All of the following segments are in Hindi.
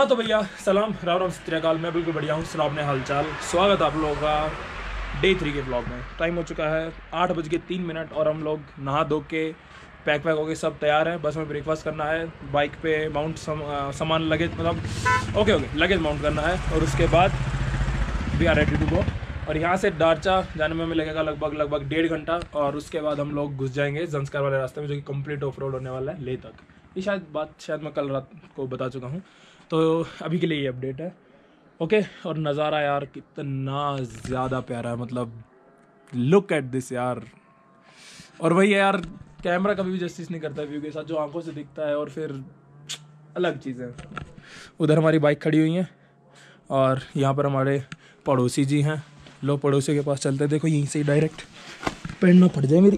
हाँ तो भैया सलाम राम राम सत श्री अकाल। मैं बिल्कुल बढ़िया हूँ, सुनाओ अपने हालचाल। स्वागत है आप लोगों का डे 3 के ब्लॉग में। टाइम हो चुका है 8:03 और हम लोग नहा धो के पैक होके सब तैयार हैं। बस में ब्रेकफास्ट करना है, बाइक पे माउंट सामान लगेज मतलब ओके लगेज माउंट करना है और उसके बाद we are ready to go. और यहाँ से दारचा जाने में हमें लगेगा लगभग 1.5 घंटा और उसके बाद हम लोग घुस जाएंगे ज़ंस्कार वाले रास्ते में जो कि कंप्लीट ऑफ रोड होने वाला है लेह तक। ये शायद मैं कल रात को बता चुका हूँ, तो अभी के लिए ये अपडेट है। ओके। और नज़ारा यार कितना ज़्यादा प्यारा है, मतलब लुक एट दिस यार। और वही है यार, कैमरा कभी भी जस्टिस नहीं करता व्यू के साथ, जो आंखों से दिखता है और फिर अलग चीज़ है। उधर हमारी बाइक खड़ी हुई है और यहाँ पर हमारे पड़ोसी जी हैं। लोग पड़ोसी के पास चलते हैं। देखो यहीं से ही डायरेक्ट पैर ना फट जाए मेरी।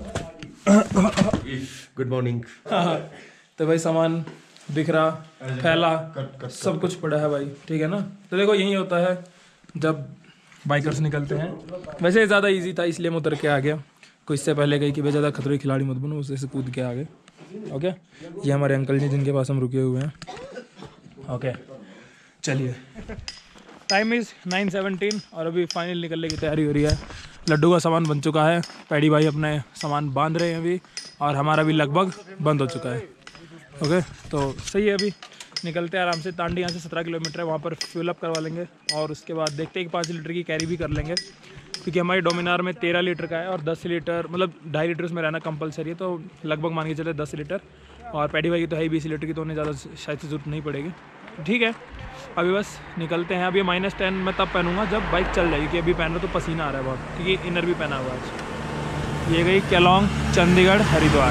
Good morning. हाँ तो भाई सामान दिख रहा फैला सब कुछ पड़ा है भाई, ठीक है ना। तो देखो यही होता है जब बाइकर्स निकलते हैं। वैसे ज़्यादा इजी था इसलिए मैं उतर के आ गया। कोई इससे पहले गई कि भाई ज़्यादा खतरे खिलाड़ी मत बनो, उससे से कूद के आ गए। ओके, ये हमारे अंकल जी जिनके पास हम रुके हुए हैं। ओके चलिए, टाइम इज़ 9:17 और अभी फाइनल निकलने की तैयारी हो रही है। लड्डू का सामान बन चुका है, पैडी भाई अपने सामान बांध रहे हैं अभी और हमारा भी लगभग बंद हो चुका है। ओके तो सही है, अभी निकलते हैं आराम से। तांडी यहाँ से 17 किलोमीटर है, वहाँ पर फ्यूल अप करवा लेंगे और उसके बाद देखते हैं कि 5 लीटर की कैरी भी कर लेंगे, क्योंकि हमारी डोमिनार में 13 लीटर का है और 10 लीटर मतलब 2.5 लीटर उसमें रहना कंपलसरी है। तो लगभग मान के चले 10 लीटर और पैडी भाई की तो है 20 लीटर की, तो उन्हें ज़्यादा शायद से ज़रूरत नहीं पड़ेगी। ठीक है अभी बस निकलते हैं। अभी -10 मैं तब पहनूंगा जब बाइक चल जाएगी, कि अभी पहन रहा तो पसीना आ रहा है बहुत, क्योंकि इनर भी पहना हुआ है आज। ये गई केलोंग चंडीगढ़ हरिद्वार।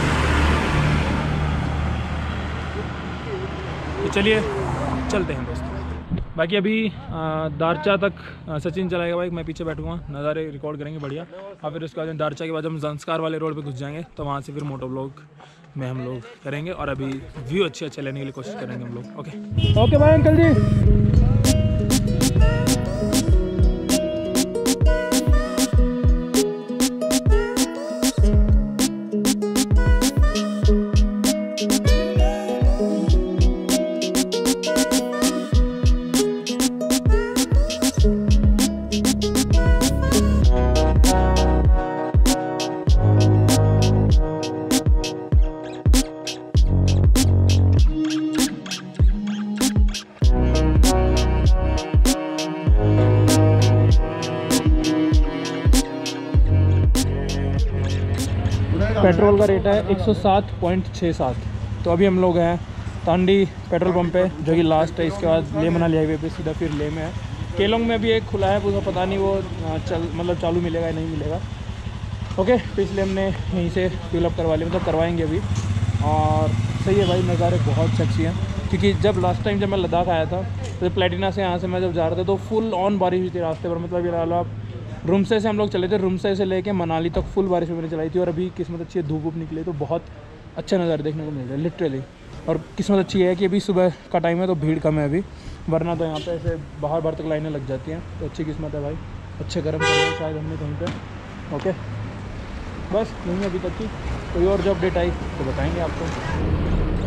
तो चलिए चलते हैं दोस्तों। बाकी अभी दारचा तक सचिन चलाएगा बाइक, मैं पीछे बैठूंगा, नज़ारे रिकॉर्ड करेंगे बढ़िया। और फिर उसके बाद दारचा के बाद हम ज़ंस्कार वाले रोड पे घुस जाएंगे, तो वहाँ से फिर मोटो ब्लॉग में हम लोग करेंगे और अभी व्यू अच्छे लेने के लिए कोशिश करेंगे हम लोग। ओके बाय अंकल जी। पेट्रोल का रेट है 107.67। तो अभी हम लोग हैं तांडी पेट्रोल पंप पे, जो कि लास्ट है। इसके बाद लेह मनाली हाईवे पे सीधा फिर लेह में है। केलोंग में भी एक खुला है, उसका पता नहीं वो चालू मिलेगा या नहीं मिलेगा। ओके तो इसलिए हमने यहीं से फ्यूल अप करवा लिया, मतलब करवाएंगे अभी। और सही है भाई, नज़ारे बहुत सेक्सी हैं, क्योंकि जब लास्ट टाइम जब मैं लद्दाख आया था तो प्लेटिना से यहाँ से मैं जब जा रहा था तो फुल ऑन बारिश हुई थी रास्ते पर। मतलब ये ला आप रुमसे से हम लोग चले थे, रुमसे से लेके मनाली तक फुल बारिश में मैंने चलाई थी। और अभी किस्मत अच्छी है, धूप निकली तो बहुत अच्छा नज़ारा देखने को मिल रहा है लिटरली। और किस्मत अच्छी है कि अभी सुबह का टाइम है तो भीड़ कम है अभी, वरना तो यहाँ पे ऐसे बाहर तक लाइनें लग जाती हैं। तो अच्छी किस्मत है भाई, अच्छे गर्म कर रहे हैं शायद हमने कहीं पर। ओके बस नहीं अभी तक की, कोई और जो अपडेट आई तो बताएँगे आपको।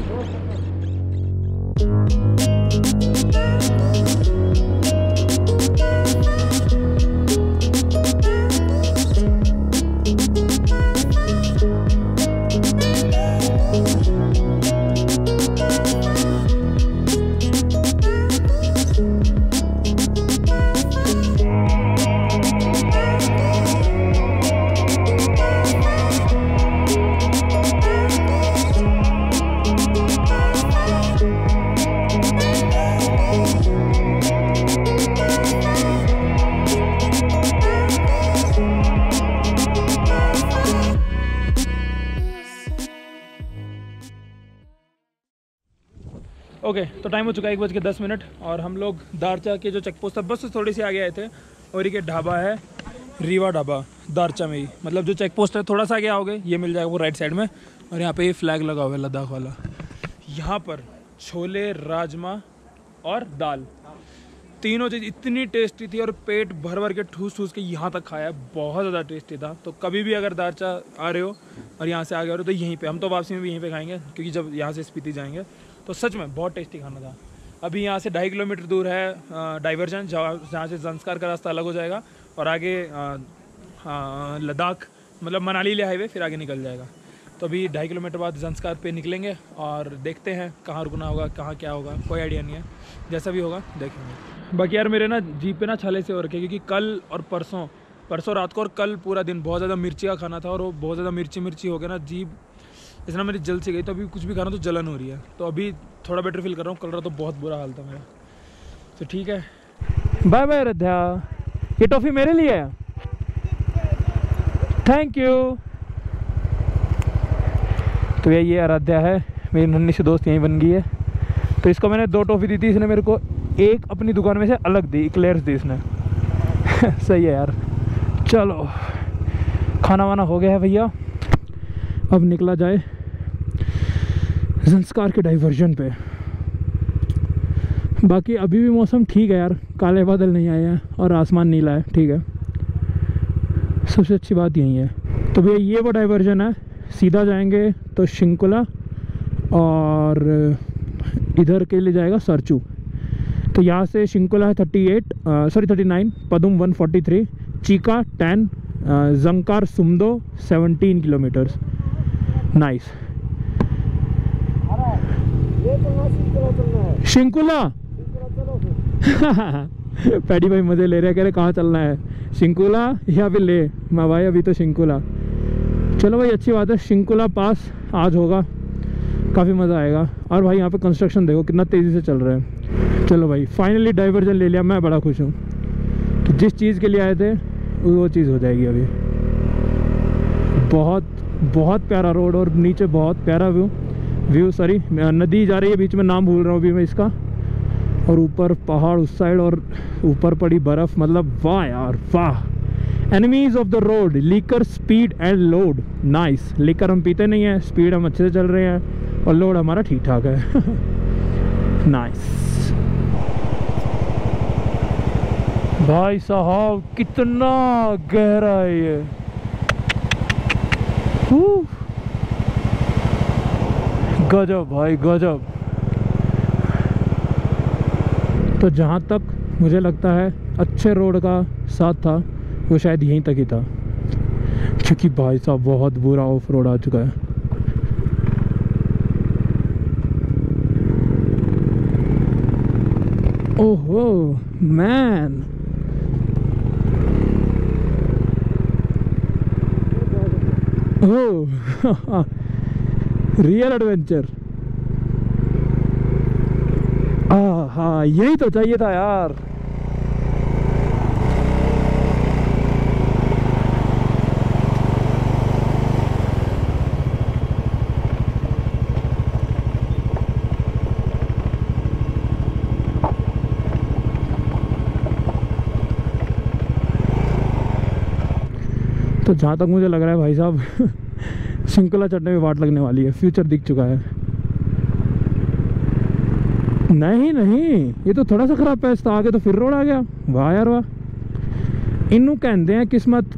ओके तो टाइम हो चुका है 1:10 और हम लोग दारचा के जो चेक पोस्ट था बस थोड़ी सी आगे आए थे और ये ढाबा है रीवा ढाबा दारचा में ही। मतलब जो चेक पोस्ट है थोड़ा सा आगे आओगे ये मिल जाएगा वो राइट साइड में, और यहाँ पे ये फ्लैग लगा हुआ है लद्दाख वाला। यहाँ पर छोले राजमा और दाल तीनों चीज़ इतनी टेस्टी थी और पेट भर भर के ठूस ठूस के यहाँ तक खाया, बहुत ज़्यादा टेस्टी था। तो कभी भी अगर दारचा आ रहे हो और यहाँ से आ गए हो तो यहीं पे, हम तो वापसी में भी यहीं पे खाएंगे क्योंकि जब यहाँ से स्पीति जाएंगे तो सच में बहुत टेस्टी खाना था। अभी यहाँ से 2.5 किलोमीटर दूर है डाइवर्जन, जहाँ से ज़ंस्कार का रास्ता अलग हो जाएगा और आगे लद्दाख मतलब मनाली ले हाईवे फिर आगे निकल जाएगा। तो अभी 2.5 किलोमीटर बाद ज़ंस्कार पे निकलेंगे और देखते हैं कहाँ रुकना होगा, कहाँ क्या होगा, कोई आइडिया नहीं है, जैसा भी होगा देखेंगे। बाकी यार मेरे ना जीप पे ना छाले से हो रखे, क्योंकि कल और परसों रात को और कल पूरा दिन बहुत ज़्यादा मिर्ची का खाना था और वो बहुत ज़्यादा मिर्ची हो गया ना, जीप इसलिए मेरी जल से गई। तो अभी कुछ भी खाना तो जलन हो रही है, तो अभी थोड़ा बेटर फील कर रहा हूँ। कल रात तो बहुत बुरा हाल था मेरा। तो ठीक है, बाय बाय आराध्या। ये टॉफ़ी मेरे लिए है, थैंक यू। तो ये आराध्या है, मेरी नन्ही सी दोस्त यहीं बन गई है। तो इसको मैंने 2 टॉफ़ी दी थी, इसने मेरे को एक अपनी दुकान में से अलग दी, इक्लेयर्स दी इसने। सही है यार। चलो खाना वाना हो गया है भैया, अब निकला जाए ज़ंस्कार के डाइवर्जन पे। बाकी अभी भी मौसम ठीक है यार, काले बादल नहीं आए हैं और आसमान नीला है, ठीक है, सबसे अच्छी बात यही है। तो भैया ये वो डाइवर्जन है, सीधा जाएंगे तो शिंकुला और इधर के लिए जाएगा सरचू। तो यहाँ से शिंकुला है 39, पदुम 143, चीका 10, ज़ंकार सुमदो 17 किलोमीटर्स। नाइस। शिंकुला पैडी भाई मजे ले रहे हैं, कह रहे कहाँ चलना है, शिंकुला या फिर ले। मैं भाई अभी तो शिंकुला। चलो भाई अच्छी बात है, शिंकुला पास आज होगा, काफ़ी मज़ा आएगा। और भाई यहाँ पे कंस्ट्रक्शन देखो कितना तेज़ी से चल रहा है। चलो भाई फाइनली डाइवर्जन ले लिया, मैं बड़ा खुश हूँ कि जिस चीज़ के लिए आए थे वो चीज़ हो जाएगी अभी। बहुत प्यारा रोड और नीचे बहुत प्यारा व्यू सॉरी नदी जा रही है बीच में, नाम भूल रहा हूँ अभी मैं इसका। और ऊपर पहाड़ उस साइड और ऊपर पड़ी बर्फ़, मतलब वाह यार वाह। Enemies of the road, liquor, speed and load. Nice. Liquor हम पीते नहीं हैं, स्पीड हम अच्छे से चल रहे हैं और लोड हमारा ठीक ठाक है। नाइस भाई साहब, कितना गहरा है ये। गजब भाई गजब। तो जहाँ तक मुझे लगता है अच्छे रोड का साथ था वो शायद यहीं तक ही था, क्योंकि भाई साहब बहुत बुरा ऑफ रोड आ चुका है। ओहो मैन, ओह रियल एडवेंचर। हाँ यही तो चाहिए था यार। तो जहाँ तक मुझे लग रहा है भाई साहब शिंकुला चढ़ने में वाट लगने वाली है, फ्यूचर दिख चुका है। नहीं ये तो थोड़ा सा खराब पैच था, आगे तो फिर रोड आ गया। वाह यार वाह, इनू कहते हैं किस्मत।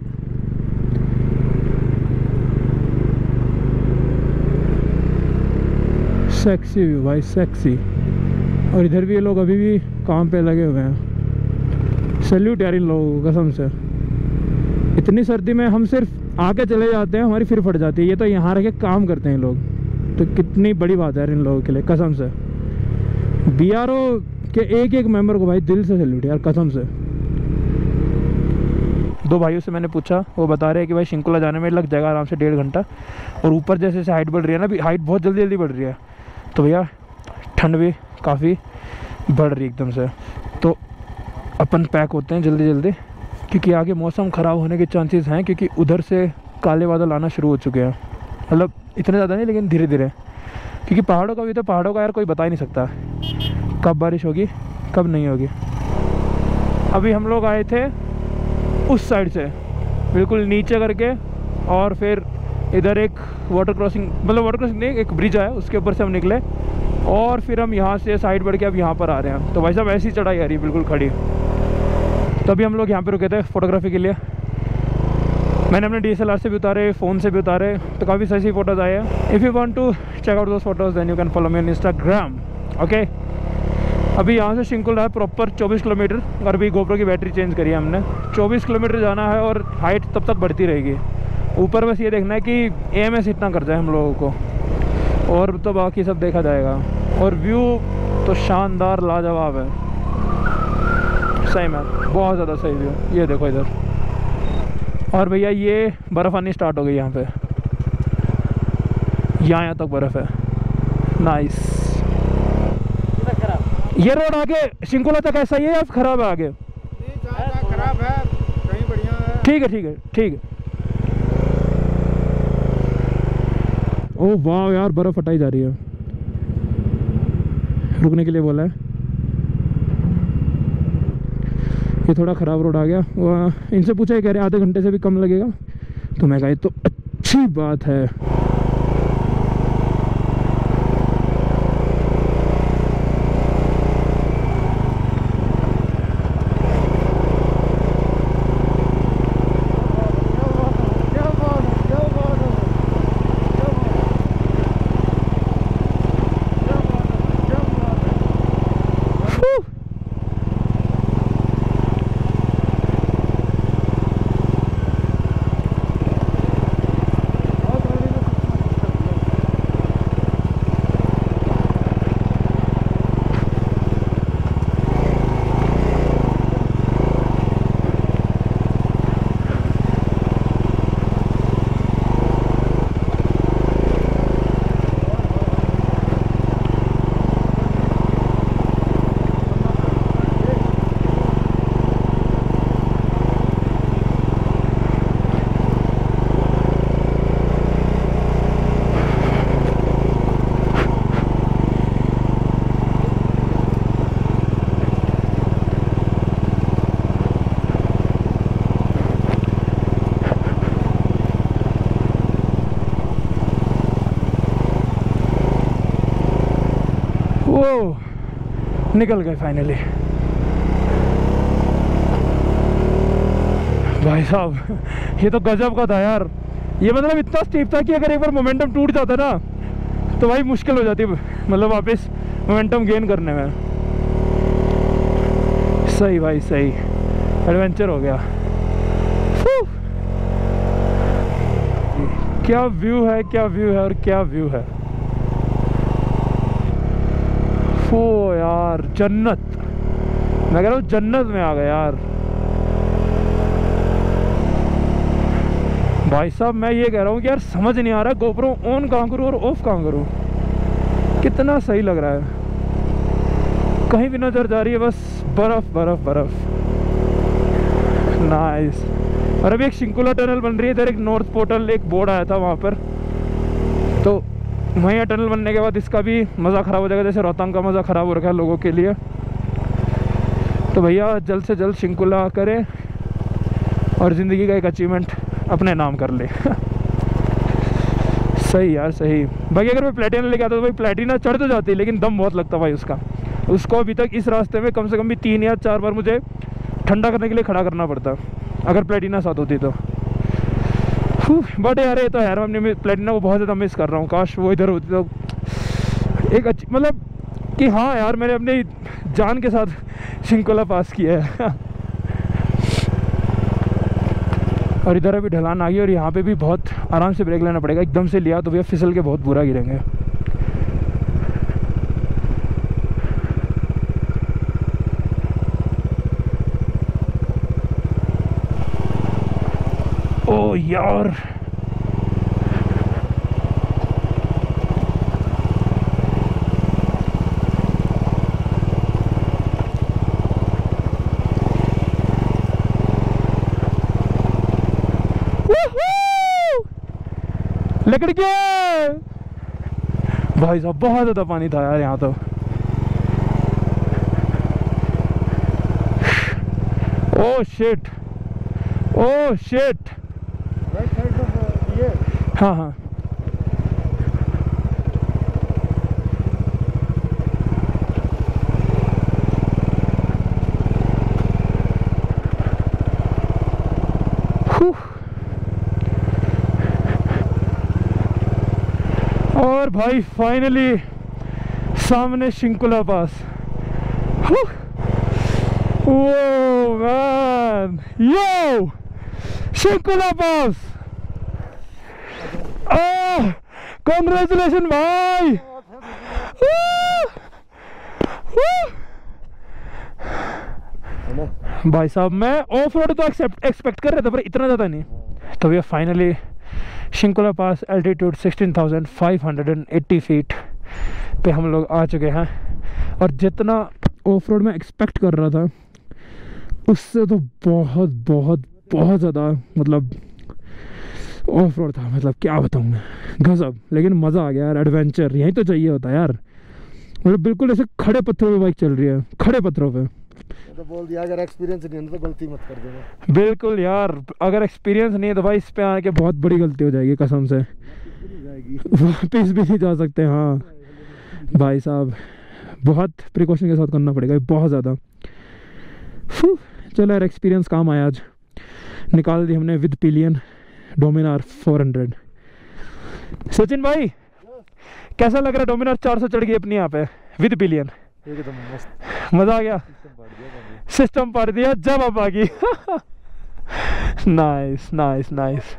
सेक्सी व्यू भाई सेक्सी। और इधर भी ये लोग अभी भी काम पे लगे हुए हैं। सैल्यूट यार इन लोगों को कसम से। इतनी सर्दी में हम सिर्फ आके चले जाते हैं, हमारी फिर फट जाती है, ये तो यहाँ रह के काम करते हैं लोग। तो कितनी बड़ी बात है यार इन लोगों के लिए कसम से। BRO के एक मेंबर को भाई दिल से सैल्यूट यार कसम से। 2 भाइयों से मैंने पूछा, वो बता रहे हैं कि भाई शिंकुला जाने में लग जाएगा आराम से 1.5 घंटा। और ऊपर जैसे जैसे हाइट बढ़ रही है ना, अभी हाइट बहुत जल्दी बढ़ रही है, तो भैया ठंड भी काफ़ी बढ़ रही है एकदम से। तो अपन पैक होते हैं जल्दी, क्योंकि आगे मौसम ख़राब होने के चांसेस हैं, क्योंकि उधर से काले बादल आना शुरू हो चुके हैं। मतलब इतने ज़्यादा नहीं लेकिन धीरे धीरे, क्योंकि पहाड़ों का भी तो पहाड़ों का यार कोई बता ही नहीं सकता कब बारिश होगी कब नहीं होगी। अभी हम लोग आए थे उस साइड से बिल्कुल नीचे करके, और फिर इधर एक वाटर क्रॉसिंग, मतलब वाटर क्रॉसिंग नहीं, एक ब्रिज है, उसके ऊपर से हम निकले और फिर हम यहाँ से साइड बढ़ के अब यहाँ पर आ रहे हैं। तो भाई साहब ऐसी चढ़ाई आ रही है बिल्कुल खड़ी। तो अभी हम लोग यहाँ पे रुके थे फोटोग्राफी के लिए। मैंने अपने DSLR से भी उतारे, फ़ोन से भी उतारे, तो काफ़ी सही फ़ोटोज़ आए हैं। If you want to check out those photos then you can follow me on Instagram, okay. अभी यहाँ से शिंकुला है प्रॉपर 24 किलोमीटर, और अभी गोप्रो की बैटरी चेंज करी है हमने। 24 किलोमीटर जाना है और हाइट तब तक बढ़ती रहेगी। ऊपर बस ये देखना है कि AMS इतना कर जाए हम लोगों को, और तो बाकी सब देखा जाएगा। और व्यू तो शानदार लाजवाब है, सही में बहुत ज़्यादा सही व्यू। ये देखो इधर, और भैया ये बर्फ़ आनी स्टार्ट हो गई यहाँ पे, यहाँ तक बर्फ़ है। नाइस। ये रोड आगे शिंकुला तक ऐसा ही है या खराब है आगे? खराब है, कहीं बढ़िया है। ठीक है ठीक है ठीक है। ओह वाह यार, बर्फ़ हटाई जा रही है। रुकने के लिए बोला है। ये थोड़ा ख़राब रोड आ गया। इनसे पूछा है, कह रहे आधे घंटे से भी कम लगेगा, तो मैं कहा तो अच्छी बात है। वो निकल गए फाइनली। भाई साहब ये तो गजब का था यार। ये मतलब इतना स्टीप था कि अगर एक बार मोमेंटम टूट जाता ना तो भाई मुश्किल हो जाती, मतलब वापस मोमेंटम गेन करने में। सही भाई सही, एडवेंचर हो गया। क्या व्यू है, क्या व्यू है, और क्या व्यू है। ओ यार जन्नत, मैं कह रहा हूँ जन्नत में आ गया यार। भाई साहब मैं ये कह रहा हूँ कि यार समझ नहीं आ रहा गोप्रो ऑन कहाँ करूँ और ऑफ कहाँ करूँ। कितना सही लग रहा है, कहीं भी नजर जा रही है बस बर्फ बर्फ बर्फ। नाइस। और अभी एक शिंकुला टनल बन रही है इधर, एक नॉर्थ पोर्टल एक बोर्ड आया था वहाँ पर, तो वहीं टनल बनने के बाद इसका भी मज़ा ख़राब हो जाएगा, जैसे रोहतांग का मज़ा ख़राब हो रखा है लोगों के लिए। तो भैया जल्द से जल्द शिंकुला करें और ज़िंदगी का एक अचीवमेंट अपने नाम कर ले। सही यार सही। बाकी अगर मैं प्लेटिना लेके आता तो भाई प्लेटिना चढ़ तो जाती, लेकिन दम बहुत लगता भाई उसका। उसको अभी तक इस रास्ते में कम से कम भी 3 या 4 बार मुझे ठंडा करने के लिए खड़ा करना पड़ता अगर प्लेटिना साथ होती तो। बट यार ये तो यार मैं प्लेटिना को बहुत ज़्यादा मिस कर रहा हूँ। काश वो इधर होती तो एक अच्छी, मतलब कि हाँ यार मैंने अपने जान के साथ शिंकुला पास किया है। और इधर अभी ढलान आ गई और यहाँ पे भी बहुत आराम से ब्रेक लेना पड़ेगा। एकदम से लिया तो भैया फिसल के बहुत बुरा गिरेंगे। ओ यार लकड़ के भाई साहब बहुत ज़्यादा पानी था यार यहाँ तो। Oh shit, oh shit. हाँ हाँ और भाई फाइनली सामने शिंकुला पास। Whoa, man! Yo! Shinkula Pass! Oh! Congratulations, भाई! भाई साहब, मैं ऑफ रोड तो एक्सपेक्ट कर रहा था पर इतना ज़्यादा नहीं। तो ये finally Shinkula pass altitude 16,580 feet पे हम लोग आ चुके हैं। और जितना ऑफ रोड में एक्सपेक्ट कर रहा था उससे तो बहुत बहुत बहुत ज़्यादा मतलब ऑफ रोड था। मतलब क्या बताऊँ मैं, गजब। लेकिन मज़ा आ गया यार, एडवेंचर यहीं तो चाहिए होता है यार। मतलब बिल्कुल ऐसे खड़े पत्थरों पे बाइक चल रही है, खड़े पत्थरों पे। तो बोल दिया अगर एक्सपीरियंस नहीं है तो गलती मत कर देना। बिल्कुल यार, अगर एक्सपीरियंस नहीं है तो भाई इस पे आके बहुत बड़ी गलती हो जाएगी कसम से। वापिस भी नहीं जा सकते। हाँ भाई साहब, बहुत प्रिकॉशन के साथ करना पड़ेगा, बहुत ज़्यादा। चलो यार, एक्सपीरियंस काम आया आज। निकाल दी हमने विद पिलियन डोमिनार 400। सचिन भाई कैसा लग रहा है? डोमिनार 400 चढ़ गई अपनी यहाँ पे विद पिलियन। एकदम मस्त, मज़ा आ गया। सिस्टम पाड़ दिया जब अब आ गई। Nice nice nice.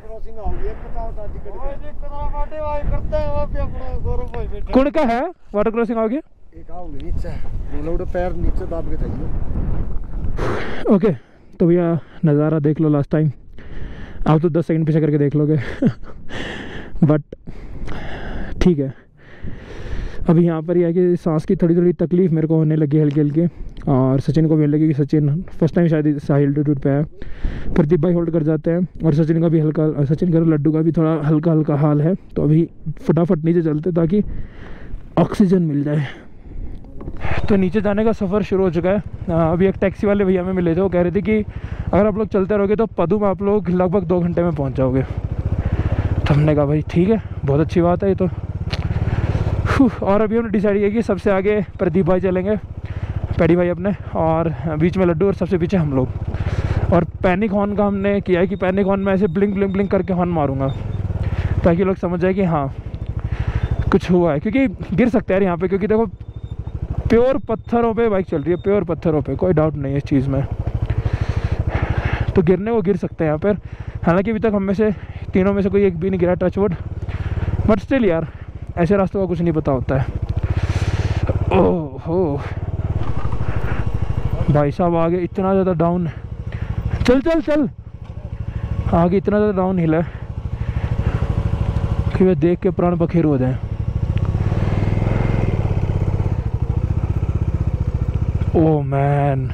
कौन का है वाटर क्रॉसिंग आओगे? एक आओगे नीचे, मतलब पैर नीचे दाब के जाइए। ओके, तो भैया नज़ारा देख लो लास्ट टाइम। आप तो 10 सेकंड पीछे करके देख लोगे। बट ठीक है, अभी यहाँ पर यह है कि सांस की थोड़ी थोड़ी तकलीफ़ मेरे को होने लगी हल्की हल्की, और सचिन को भी लगी कि सचिन फर्स्ट टाइम शायद हाई एल्टीट्यूड पे है। प्रदीप भाई होल्ड कर जाते हैं और सचिन का भी हल्का, सचिन का लड्डू का भी थोड़ा हल्का हल्का हाल है। तो अभी फटाफट नीचे चलते ताकि ऑक्सीजन मिल जाए। तो नीचे जाने का सफ़र शुरू हो चुका है। अभी एक टैक्सी वाले भैया में मिले थे, वो कह रहे थे कि अगर आप लोग चलते रहोगे तो पदू में आप लोग लगभग 2 घंटे में पहुँच जाओगे। तो हमने कहा भाई ठीक है, बहुत अच्छी बात है ये तो। और अभी हमने डिसाइड किया कि सबसे आगे प्रदीप भाई चलेंगे, पैडी भाई अपने, और बीच में लड्डू, और सबसे पीछे हम लोग। और पैनिक हॉर्न का हमने किया है कि पैनिक हॉर्न में ऐसे ब्लिंक ब्लिंक ब्लिंक करके हॉर्न मारूंगा ताकि लोग समझ जाए कि हाँ कुछ हुआ है। क्योंकि गिर सकते हैं यार यहाँ पे, क्योंकि देखो प्योर पत्थरों पे बाइक चल रही है, प्योर पत्थरों पे, कोई डाउट नहीं है इस चीज़ में। तो गिरने को गिर सकते हैं यहाँ पर। हालांकि अभी तक हम में से तीनों में से कोई एक भी नहीं गिरा, टच वुड। बट स्टिल यार, ऐसे रास्तों का कुछ नहीं पता होता है। ओह हो भाई साहब, आगे इतना ज़्यादा डाउन, चल चल चल, आगे इतना ज़्यादा डाउन हिल है कि वे देख के प्राण पखेरु हो जाए। ओह मैन,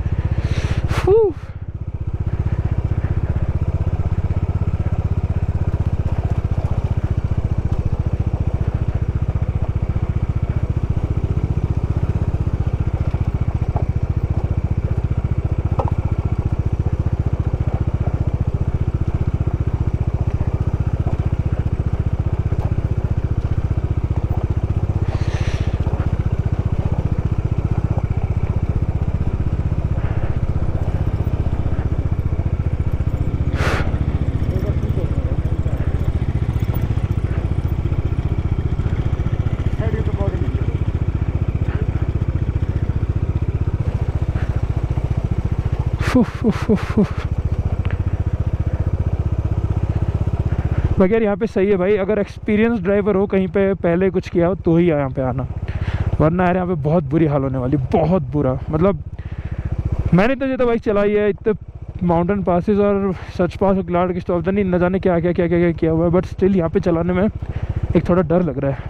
मगर यहाँ पे सही है भाई, अगर एक्सपीरियंस ड्राइवर हो, कहीं पे पहले कुछ किया हो तो ही यहाँ पे आना, वरना यार यहाँ पे बहुत बुरी हाल होने वाली, बहुत बुरा। मतलब मैंने तो ज़्यादा बाइक चलाई है, इतने माउंटेन पासेस और सच पास और क्लाउड की स्टॉप नहीं, न जाने क्या क्या क्या क्या क्या किया हुआ है। बट स्टिल यहाँ पे चलाने में एक थोड़ा डर लग रहा है।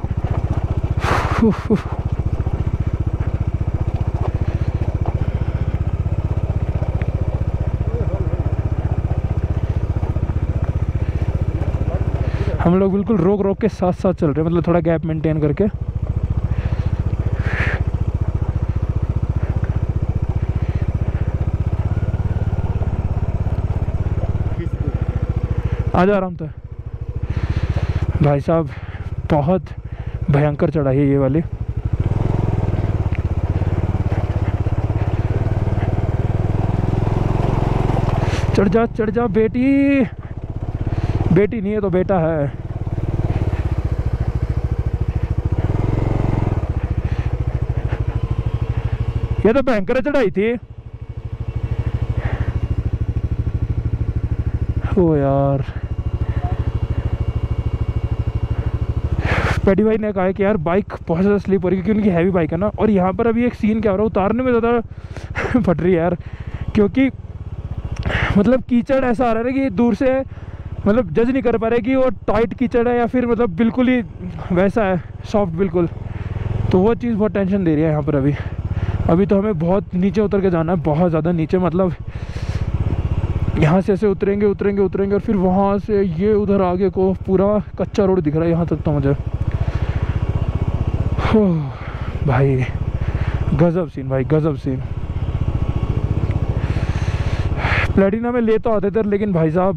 हम लोग बिल्कुल रोक रोक के साथ साथ चल रहे हैं, मतलब थोड़ा गैप मेंटेन करके। आ जा आराम से भाई साहब, बहुत भयंकर चढ़ाई है ये वाली। चढ़ जा बेटी, बेटी नहीं है तो बेटा है। ये तो भयंकर चढ़ाई थी। ओ यार, पैडी भाई ने कहा है कि यार बाइक बहुत ज़्यादा स्लिप हो रही है क्योंकि उनकी हैवी बाइक है ना। और यहाँ पर अभी एक सीन क्या हो रहा है, उतारने में ज़्यादा फट रही है यार, क्योंकि मतलब कीचड़ ऐसा आ रहा है ना कि दूर से मतलब जज नहीं कर पा रहे कि वो टाइट कीचड़ है या फिर मतलब बिल्कुल ही वैसा है सॉफ्ट बिल्कुल। तो वो चीज़ बहुत टेंशन दे रही है यहाँ पर। अभी तो हमें बहुत नीचे उतर के जाना है, बहुत ज़्यादा नीचे। मतलब यहाँ से ऐसे उतरेंगे और फिर वहाँ से ये उधर आगे को पूरा कच्चा रोड दिख रहा है यहाँ तक तो मुझे। भाई गजब सीन, भाई गजब सीन। प्लेटिना में ले तो आते थे लेकिन भाई साहब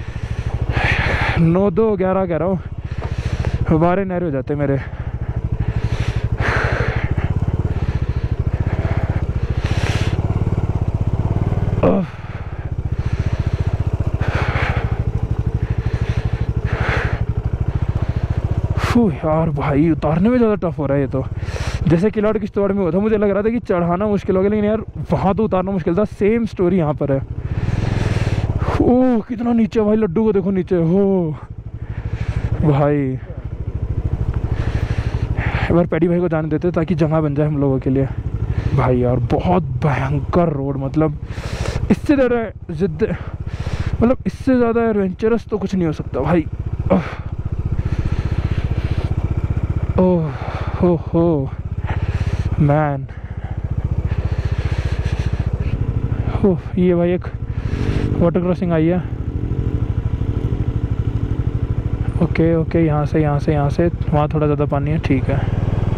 9-2-11 कह रहा हूँ, 12 नहरे हो जाते मेरे। यार भाई उतारने में ज़्यादा टफ हो रहा है ये तो। जैसे किलाड़ किश्तवाड़ में हुआ था, मुझे लग रहा था कि चढ़ाना मुश्किल हो गया, लेकिन यार वहाँ तो उतारना मुश्किल था। सेम स्टोरी यहाँ पर है। ओह कितना नीचे भाई, लड्डू को देखो नीचे हो भाई। एक बार पैडी भाई को जाने देते ताकि जगह बन जाए हम लोगों के लिए। भाई यार बहुत भयंकर रोड, मतलब इससे ज़्यादा जिद, मतलब इससे ज़्यादा एडवेंचरस तो कुछ नहीं हो सकता भाई। ओह हो मैन। ये भाई एक वाटर क्रॉसिंग आई है। ओके यहाँ से वहाँ थोड़ा ज़्यादा पानी है, ठीक है।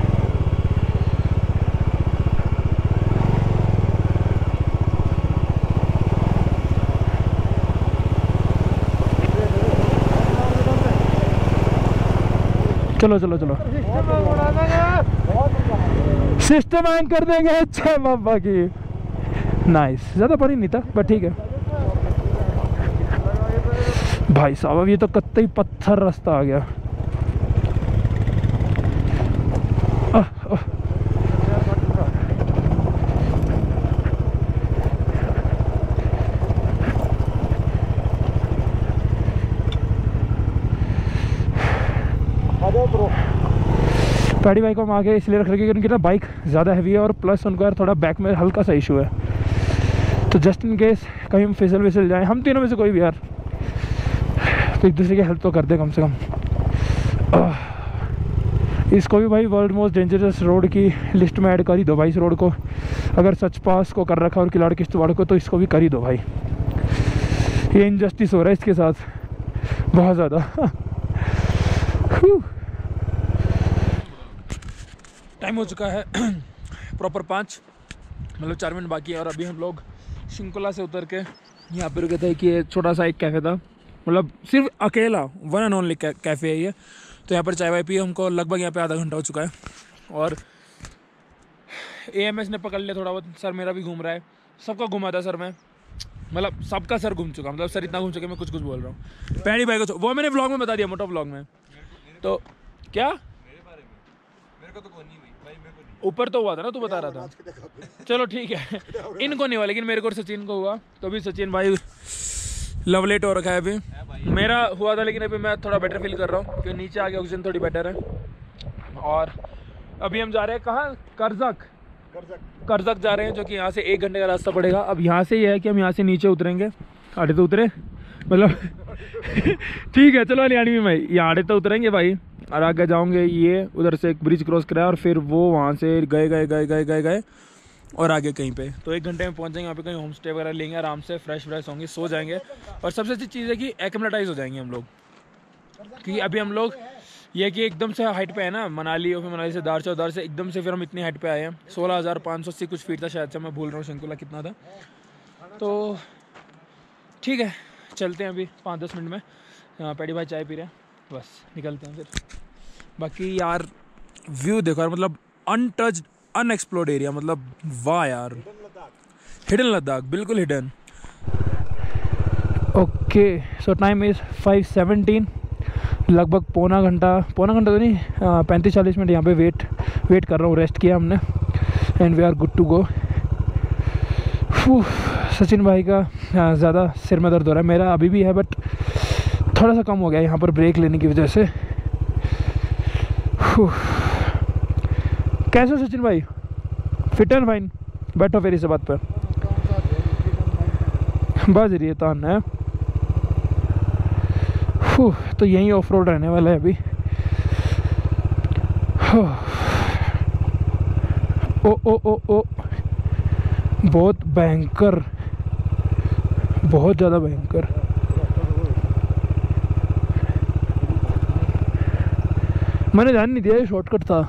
चलो सिस्टम ऑन कर देंगे। अच्छा बाबा की नाइस, ज़्यादा पानी नहीं था बट ठीक है। भाई साहब अब ये तो कत्तई पत्थर रास्ता आ गया। पैडी बाइक को हम आगे इसलिए रख रहे क्योंकि उनकी ना बाइक ज़्यादा हैवी है और प्लस उनको यार थोड़ा बैक में हल्का सा इशू है। तो जस्ट इन केस कहीं हम फिसल जाएं, हम तीनों में से कोई भी यार, तो एक दूसरे की हेल्प तो कर दे कम से कम। इसको भी भाई वर्ल्ड मोस्ट डेंजरस रोड की लिस्ट में ऐड कर ही दो भाई। इस रोड को अगर सच पास को कर रखा और किलाड़ किश्तवाड़ को, तो इसको भी कर ही दो भाई। ये इनजस्टिस हो रहा है इसके साथ बहुत ज़्यादा। टाइम हो चुका है प्रॉपर 5, मतलब 4 मिनट बाकी है। और अभी हम लोग शिंकुला से उतर के यहाँ पे रुके थे कि छोटा सा एक कैफ़े था, मतलब सिर्फ अकेला वन एंड ओनली कैफ़े है ये। तो यहाँ पर चाय वाय पी, हमको लगभग यहाँ पे आधा घंटा हो चुका है। और AMS ने पकड़ लिया थोड़ा बहुत, सर मेरा भी घूम रहा है, सबका घुमा था सर मैं, मतलब सबका सर घूम चुका, मतलब सर इतना घूम चुके मैं कुछ बोल रहा हूँ। पैडी भाई को वो मैंने व्लॉग में बता दिया, मोटा व्लॉग में। तो क्या मेरे को तो कोई नहीं भाई, मेरे को नहीं, ऊपर तो हुआ था ना, तू बता रहा था। चलो ठीक है, इनको नहीं हुआ लेकिन मेरे को और सचिन को हुआ। तो अभी सचिन भाई लव लेट हो रखा है अभी, मेरा हुआ था लेकिन अभी मैं थोड़ा बेटर फील कर रहा हूँ क्योंकि नीचे आके ऑक्सीजन थोड़ी बेटर है। और अभी हम जा रहे हैं कहाँ, करजक जा रहे हैं, जो कि यहाँ से 1 घंटे का रास्ता पड़ेगा। अब यहाँ से ये है कि हम यहाँ से नीचे उतरेंगे, आड़े तो उतरे मतलब ठीक है चलो हरियाणी में भाई, यहाँ आड़े तो उतरेंगे भाई और आगे जाओगे, ये उधर से एक ब्रिज क्रॉस कराया और फिर वो वहाँ से गए और आगे कहीं पे। तो 1 घंटे में पहुँच जाएंगे, वहाँ पे कहीं होम स्टे वगैरह लेंगे, आराम से फ्रेश होंगे, सो जाएंगे। और सबसे अच्छी चीज़ है कि एक्लेमेटाइज हो जाएंगे हम लोग, क्योंकि अभी हम लोग ये कि एकदम से हाइट पे है ना, मनाली और फिर मनाली से दार से एकदम से फिर हम इतनी हाइट पे आए हैं। 16,580 कुछ फीट था शायद से, मैं भूल रहा हूँ शिंकुला कितना था। तो ठीक है चलते हैं अभी 5-10 मिनट में। पैडी भाई चाय पी रहे हैं, बस निकलते हैं फिर। बाकी यार व्यू देखो यार, मतलब अनटच्ड अनएक्सप्लोर्ड एरिया, मतलब वाह यार, हिडन लद्दाख, बिल्कुल hidden. Okay so time is 5:17, लगभग पौना घंटा तो नहीं 35-40 मिनट यहाँ पे वेट कर रहा हूँ। रेस्ट किया हमने and we are good to go. Sachin भाई का ज़्यादा सिर में दर्द हो रहा है, मेरा अभी भी है बट थोड़ा सा कम हो गया यहाँ पर ब्रेक लेने की वजह से। कैसे हो सचिन भाई? Fit and fine? बैठो फिर इस बात पर बज रही है तान है। तो यही ऑफ रोड रहने वाला है अभी। ओ ओ ओ ओ बहुत भयंकर, बहुत ज़्यादा भयंकर। मैंने ध्यान नहीं दिया ये शॉर्टकट था।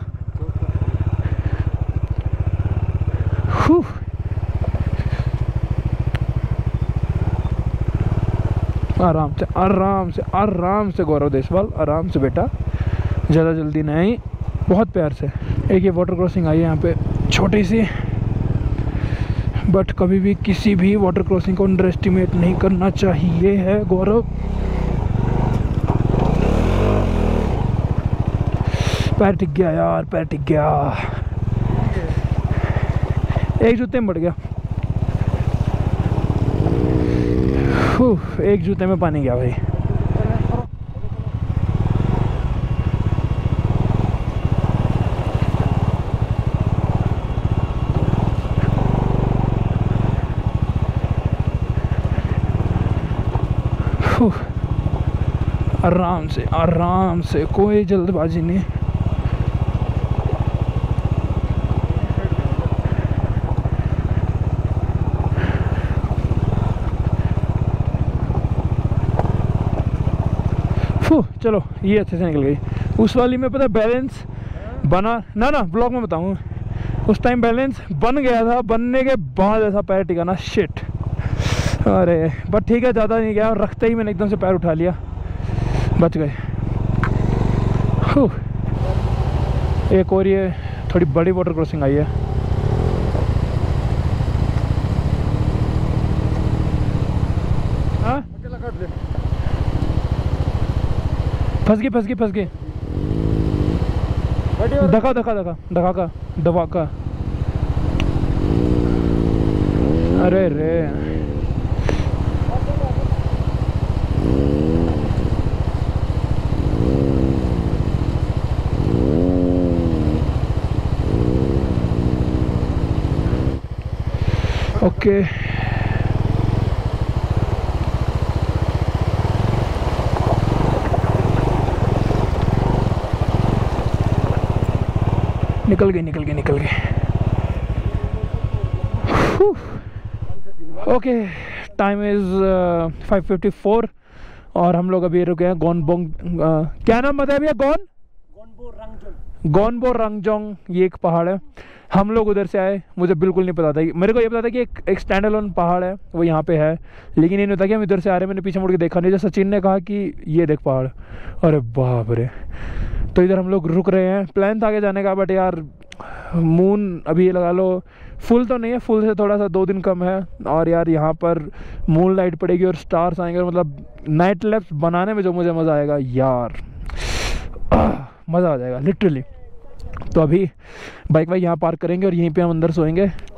आराम से आराम से आराम से गौरव देशवाल, आराम से बेटा, ज़्यादा जल्दी नहीं, बहुत प्यार से। एक ये वाटर क्रॉसिंग आई है यहाँ पे छोटी सी, बट कभी भी किसी भी वाटर क्रॉसिंग को अंडर एस्टिमेट नहीं करना चाहिए है गौरव। पैर टिक गया यार, पैर टिक गया, एक जूते में बढ़ गया। एक जूते में पानी गया भाई। आराम से कोई जल्दबाजी नहीं। चलो ये अच्छे से निकल गई। उस वाली में पता बैलेंस बना ना ब्लॉग में बताऊँ, उस टाइम बैलेंस बन गया था, बनने के बाद ऐसा पैर टिकाना शिट। अरे बट ठीक है, ज़्यादा नहीं गया, और रखते ही मैंने एकदम से पैर उठा लिया, बच गए। एक और ये थोड़ी बड़ी वाटर क्रॉसिंग आई है। हाँ फंस गई दबा का। अरे रे ओके निकल गई। ओके टाइम इज़ 5:54 और हम लोग अभी रुके हैं गोनबोंग, क्या नाम बताया भैया? गोनबो रंगजोंग, ये एक पहाड़ है। हम लोग उधर से आए, मुझे बिल्कुल नहीं पता था, मेरे को ये पता था कि एक स्टैंड अलोन पहाड़ है वो यहाँ पे है, लेकिन ये नहीं पता कि हम इधर से आ रहे हैं। मैंने पीछे मुड़ के देखा नहीं, जैसे सचिन ने कहा कि ये देख पहाड़, अरे बाप रे। तो इधर हम लोग रुक रहे हैं, प्लान था आगे जाने का, बट यार मून अभी ये लगा लो फुल तो नहीं है, फुल से थोड़ा सा 2 दिन कम है, और यार यहाँ पर मून लाइट पड़ेगी और स्टार्स आएंगे, और मतलब नाइट लैप्स बनाने में जो मुझे मज़ा आएगा यार, मज़ा आ जाएगा लिटरली। तो अभी बाइक यहाँ पार्क करेंगे और यहीं पे हम अंदर सोएंगे।